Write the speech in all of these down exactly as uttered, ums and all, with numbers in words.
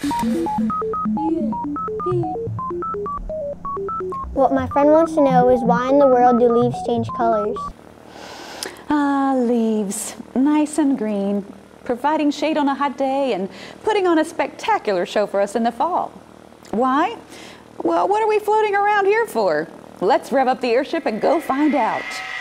What my friend wants to know is why in the world do leaves change colors? Ah, leaves, nice and green, providing shade on a hot day and putting on a spectacular show for us in the fall. Why? Well, what are we floating around here for? Let's rev up the airship and go find out.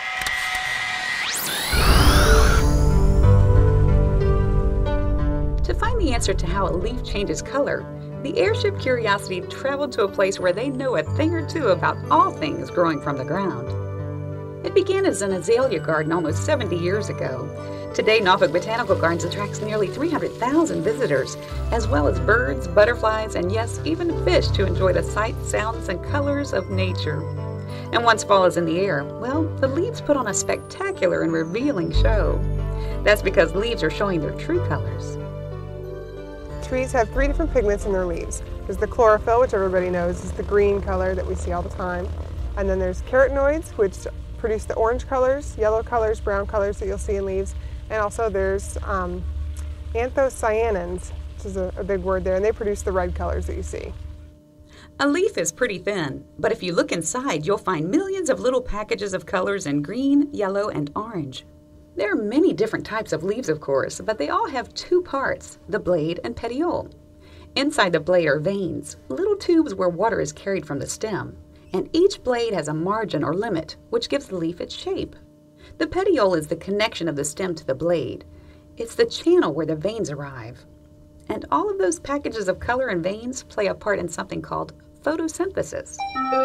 To find the answer to how a leaf changes color, the airship Curiosity traveled to a place where they know a thing or two about all things growing from the ground. It began as an azalea garden almost seventy years ago. Today, Norfolk Botanical Gardens attracts nearly three hundred thousand visitors, as well as birds, butterflies, and yes, even fish to enjoy the sights, sounds, and colors of nature. And once fall is in the air, well, the leaves put on a spectacular and revealing show. That's because leaves are showing their true colors. Trees have three different pigments in their leaves. There's the chlorophyll, which everybody knows is the green color that we see all the time. And then there's carotenoids, which produce the orange colors, yellow colors, brown colors that you'll see in leaves. And also there's um, anthocyanins, which is a, a big word there, and they produce the red colors that you see. A leaf is pretty thin, but if you look inside, you'll find millions of little packages of colors in green, yellow, and orange. There are many different types of leaves, of course, but they all have two parts, the blade and petiole. Inside the blade are veins, little tubes where water is carried from the stem, and each blade has a margin or limit, which gives the leaf its shape. The petiole is the connection of the stem to the blade. It's the channel where the veins arrive. And all of those packages of color and veins play a part in something called photosynthesis.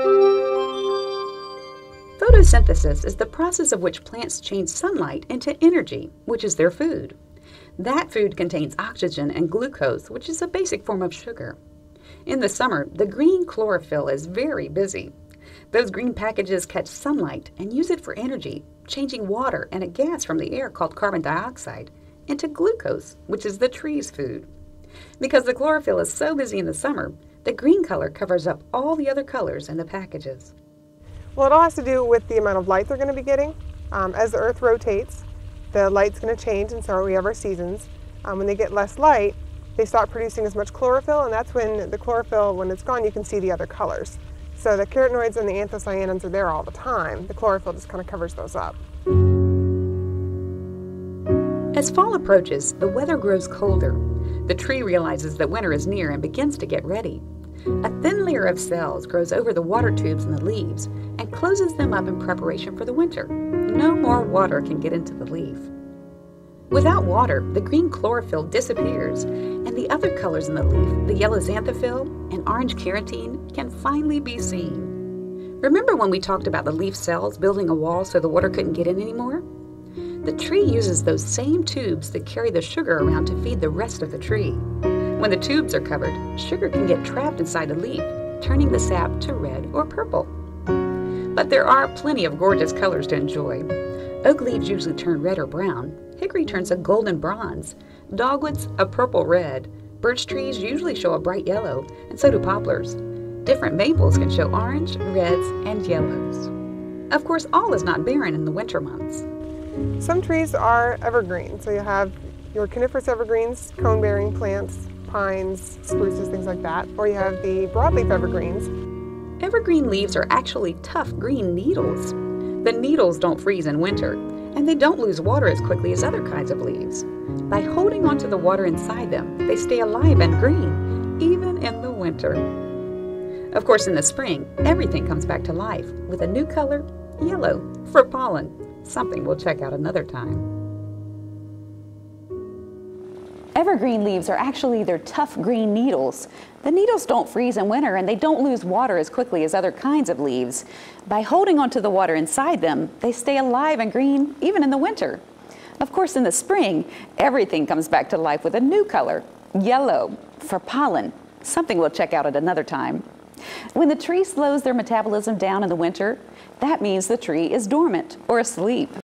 Photosynthesis is the process of which plants change sunlight into energy, which is their food. That food contains oxygen and glucose, which is a basic form of sugar. In the summer, the green chlorophyll is very busy. Those green packages catch sunlight and use it for energy, changing water and a gas from the air called carbon dioxide into glucose, which is the tree's food. Because the chlorophyll is so busy in the summer, the green color covers up all the other colors in the packages. Well, it all has to do with the amount of light they're going to be getting. Um, as the Earth rotates, the light's going to change, and so we have our seasons. Um, when they get less light, they stop producing as much chlorophyll, and that's when the chlorophyll, when it's gone, you can see the other colors. So the carotenoids and the anthocyanins are there all the time. The chlorophyll just kind of covers those up. As fall approaches, the weather grows colder. The tree realizes that winter is near and begins to get ready. A thin layer of cells grows over the water tubes in the leaves and closes them up in preparation for the winter. No more water can get into the leaf. Without water, the green chlorophyll disappears, and the other colors in the leaf, the yellow xanthophyll and orange carotene, can finally be seen. Remember when we talked about the leaf cells building a wall so the water couldn't get in anymore? The tree uses those same tubes that carry the sugar around to feed the rest of the tree. When the tubes are covered, sugar can get trapped inside the leaf, turning the sap to red or purple. But there are plenty of gorgeous colors to enjoy. Oak leaves usually turn red or brown. Hickory turns a golden bronze. Dogwoods a purple red. Birch trees usually show a bright yellow, and so do poplars. Different maples can show orange, reds, and yellows. Of course, all is not barren in the winter months. Some trees are evergreen, so you have your coniferous evergreens, cone-bearing plants, pines, spruces, things like that, or you have the broadleaf evergreens. Evergreen leaves are actually tough green needles. The needles don't freeze in winter, and they don't lose water as quickly as other kinds of leaves. By holding onto the water inside them, they stay alive and green, even in the winter. Of course, in the spring, everything comes back to life with a new color, yellow, for pollen, something we'll check out another time. Evergreen leaves are actually their tough green needles. The needles don't freeze in winter and they don't lose water as quickly as other kinds of leaves. By holding onto the water inside them, they stay alive and green even in the winter. Of course, in the spring, everything comes back to life with a new color, yellow, for pollen, something we'll check out at another time. When the tree slows their metabolism down in the winter, that means the tree is dormant or asleep.